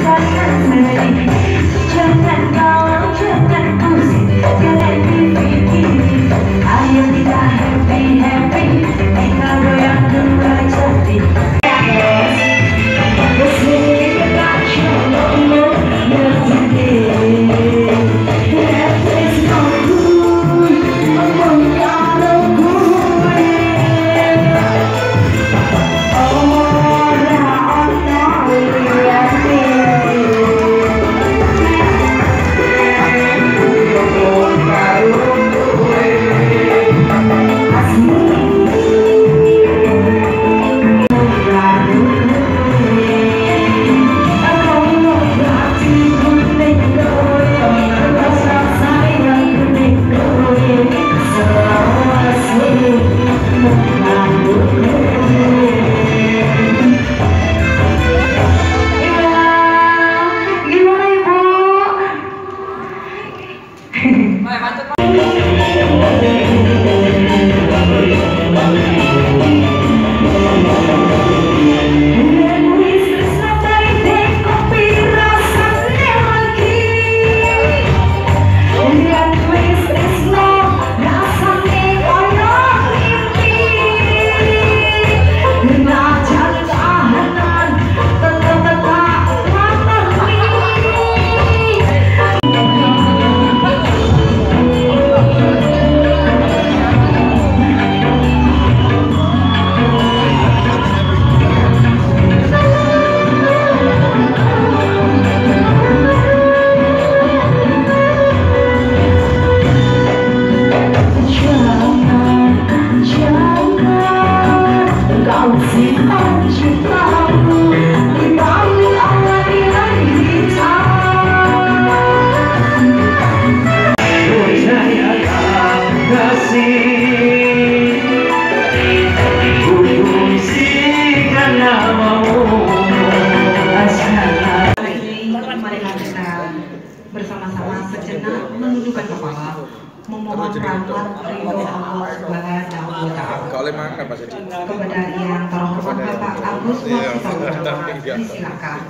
bersama-sama sejenak menundukkan kepala, memohon rahmat ridho Allah Subhanahu wa Ta'ala. Kepada yang terhormat Bapak Agus Warsito, disilakan.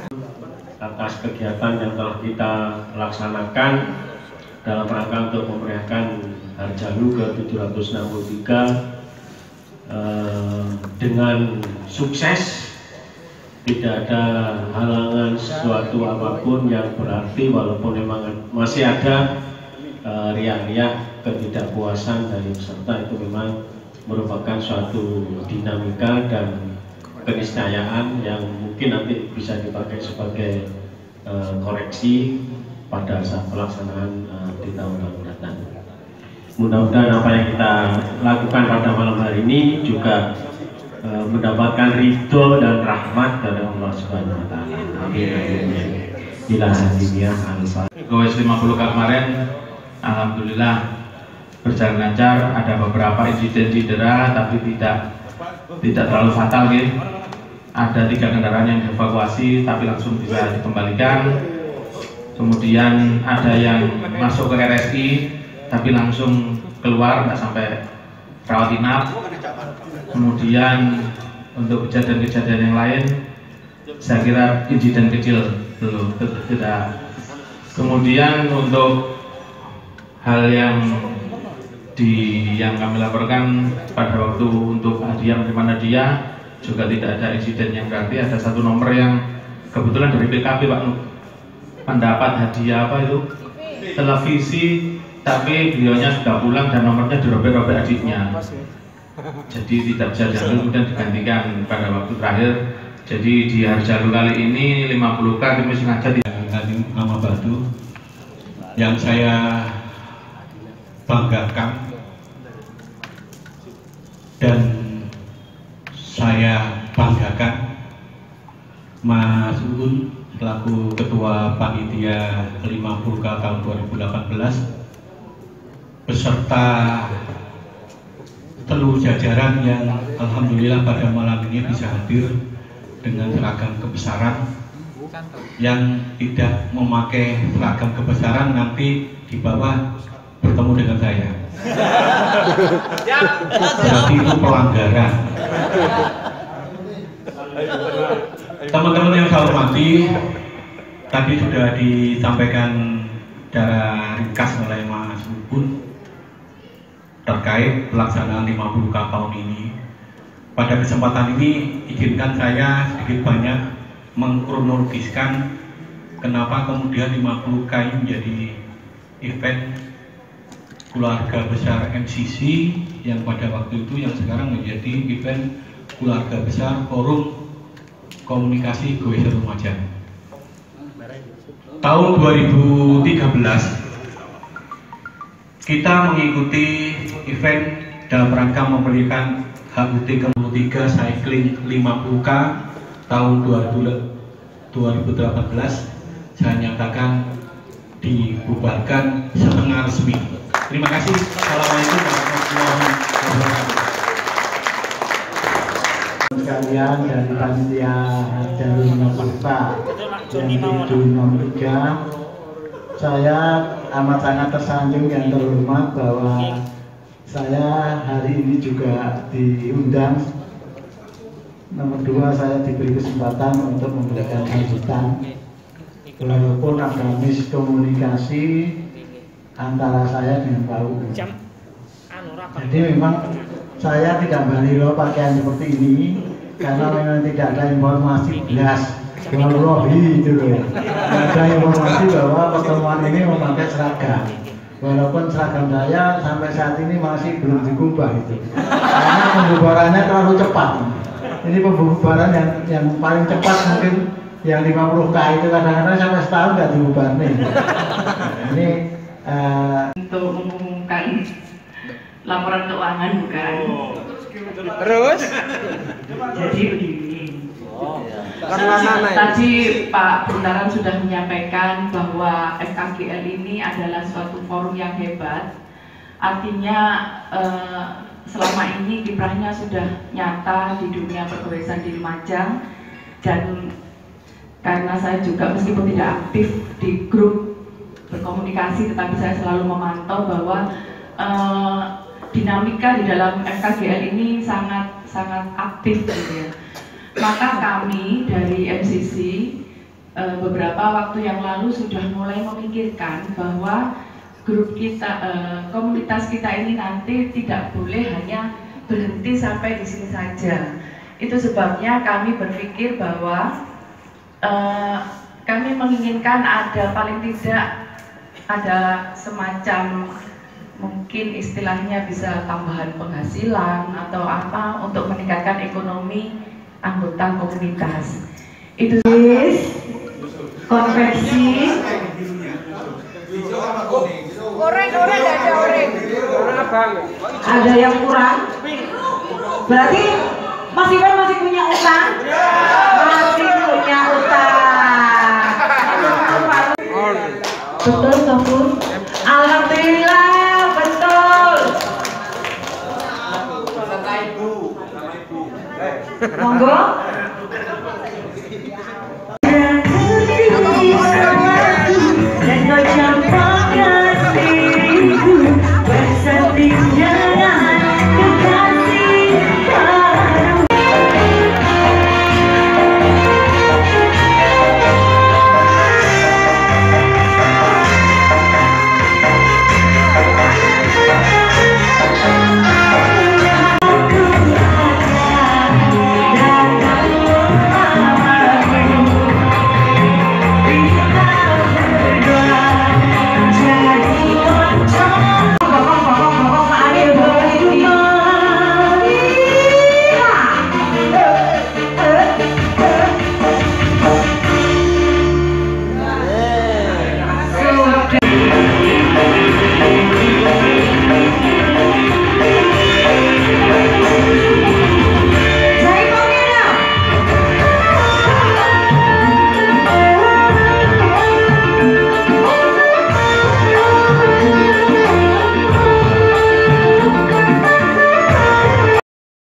Atas kegiatan yang telah kita laksanakan dalam rangka untuk memeriahkan Harjalu ke-763 dengan sukses. Tidak ada halangan sesuatu apapun yang berarti, walaupun memang masih ada riak-riak ketidakpuasan dari peserta. Itu memang merupakan suatu dinamika dan keniscayaan yang mungkin nanti bisa dipakai sebagai koreksi pada saat pelaksanaan di tahun-tahun mendatang. Mudah-mudahan apa yang kita lakukan pada malam hari ini juga mendapatkan ridho dan rahmat dari Allah Subhanahu wa Ta'ala. Amin. Bila hadiniah alfa. Gowes 50 kemarin, alhamdulillah berjalan lancar. Ada beberapa insiden cedera, tapi tidak terlalu fatal, gitu. Ada 3 kendaraan yang dievakuasi, tapi langsung bisa dikembalikan. Kemudian ada yang masuk ke RSI, tapi langsung keluar, nggak sampai rawat inap. Kemudian untuk kejadian-kejadian yang lain, saya kira insiden kecil belum tidak. Kemudian untuk hal yang kami laporkan pada waktu untuk hadiah menerima hadiah juga tidak ada insiden yang berarti. Ada satu nomor yang kebetulan dari PKP Pak Nuk mendapat hadiah apa itu televisi, tapi beliaunya sudah pulang dan nomornya dirobek-robek adiknya. Jadi tidak bisa jalan, kemudian digantikan pada waktu terakhir. Jadi di Harjalu kali ini 50K kami sengaja nama Badu yang saya banggakan dan saya banggakan Mas Uun selaku Ketua Panitia 50K tahun 2018 beserta seluruh jajaran yang alhamdulillah pada malam ini bisa hadir dengan seragam kebesaran. Yang tidak memakai seragam kebesaran nanti di bawah bertemu dengan saya. Berarti itu pelanggaran. Teman-teman yang saya hormati, tadi sudah disampaikan secara ringkas oleh Mas Bubun terkait pelaksanaan 50K tahun ini. Pada kesempatan ini izinkan saya sedikit banyak mengkronologiskan kenapa kemudian 50K ini menjadi event keluarga besar MCC yang pada waktu itu yang sekarang menjadi event keluarga besar Forum Komunikasi Goeser Lumajang. Tahun 2013 kita mengikuti event dalam rangka memberikan HUT ke-23 Cycling 50K tahun 2018. Saya nyatakan dibubarkan setengah resmi. Terima kasih. Assalamualaikum warahmatullahi wabarakatuh. Sekalian dari panitia Jalur Nopakta yang di 03, saya amat sangat tersanjung yang terhormat bahwa saya hari ini juga diundang. Nomor 2, saya diberi kesempatan untuk memberikan sambutan. Walaupun ada miskomunikasi antara saya dengan Pak Ubu. Jadi memang saya tidak balilo pakaian seperti ini karena memang tidak ada informasi jelas. Wallahi itu loh. Ada informasi bahwa pertemuan ini memakai seragam. Walaupun seragam saya sampai saat ini masih belum digubah itu. Karena pembubarannya terlalu cepat. Ini pembubaran yang paling cepat mungkin yang 50K itu kadang-kadang sampai setahun nggak dibubar nih. Ini untuk mengumumkan laporan keuangan bukan. Terus? Jadi begini. Tadi Pak Buntaran sudah menyampaikan bahwa FKGL ini adalah suatu forum yang hebat. Artinya selama ini kiprahnya sudah nyata di dunia pergoesan di Lumajang, dan karena saya juga meskipun tidak aktif di grup berkomunikasi, tetapi saya selalu memantau bahwa dinamika di dalam FKGL ini sangat aktif gitu ya. Maka kami dari MCC beberapa waktu yang lalu sudah mulai memikirkan bahwa grup kita, komunitas kita ini nanti tidak boleh hanya berhenti sampai di sini saja. Itu sebabnya kami berpikir bahwa kami menginginkan ada paling tidak ada semacam, mungkin istilahnya bisa tambahan penghasilan atau apa untuk meningkatkan ekonomi anggota komunitas. Itu konveksi Oranye ada oranye. Ada yang kurang? Berarti Mas Iwan masih punya utang? Masih punya utang. Betul, Tofur? Alhamdulillah, betul. Monggo.